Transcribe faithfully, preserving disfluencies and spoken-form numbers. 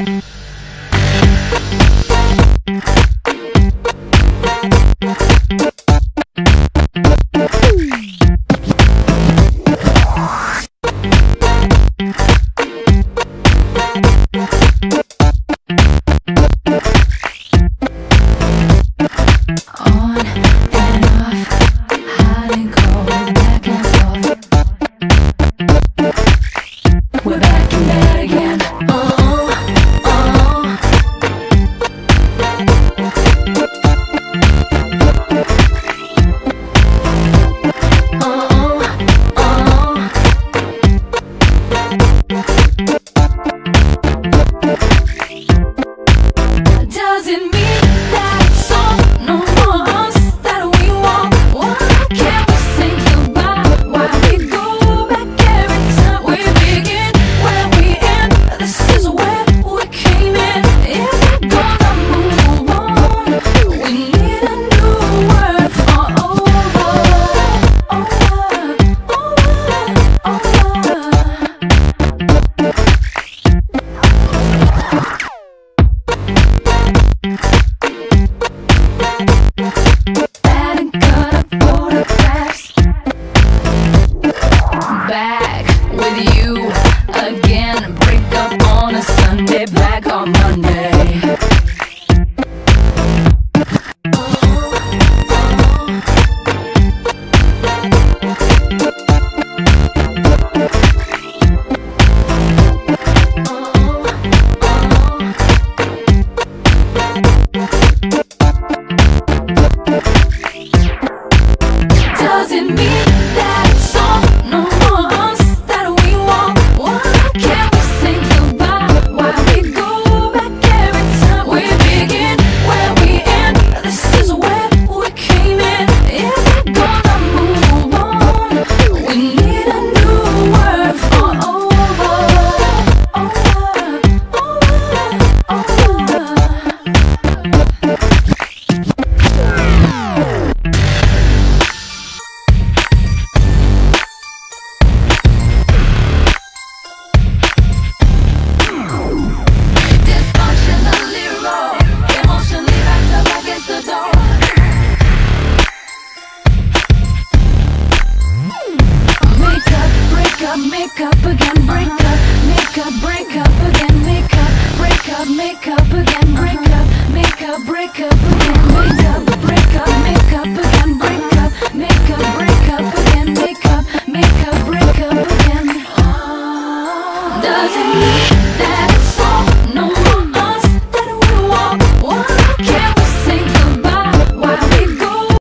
make up again, break up, make up, break up again, make up, break up, make up again, break up, make up, break up again, make up, break up, make up again, break up, make up, break up again, make up, make up, break up again. Doesn't mean that